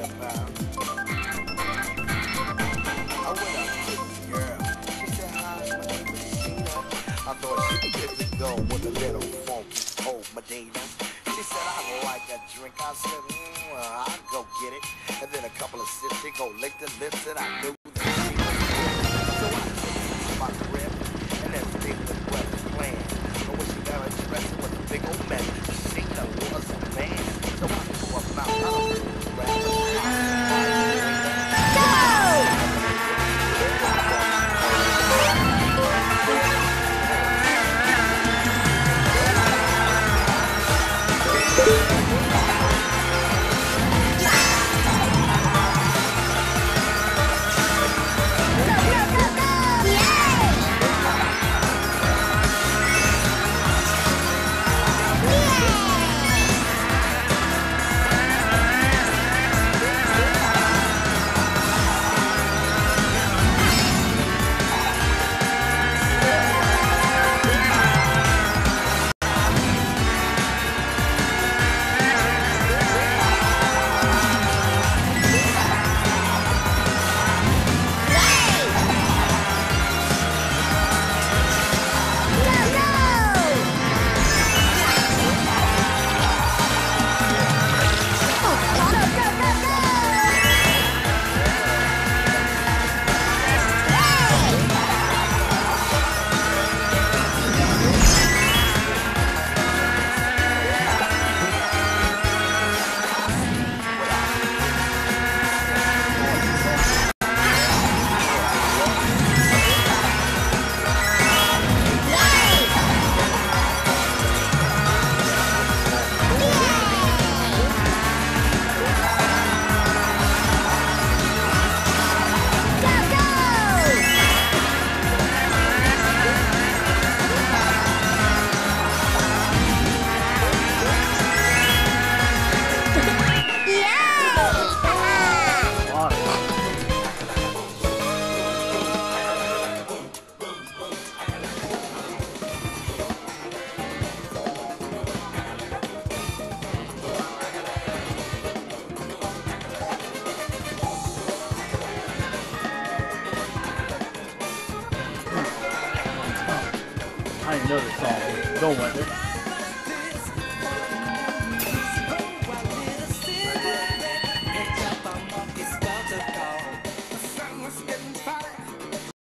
I thought she could get to go with a little funky old Medina. She said, I like a drink. I said, I'll go get it. And then a couple of sips, she go lick the lips, and I knew that she was good. So I took my grip, and everything was well planned. But when she got her dressed with a big old man, she was a man. So I threw her mouth out of her, grabbed her. I didn't know this song. Go with it.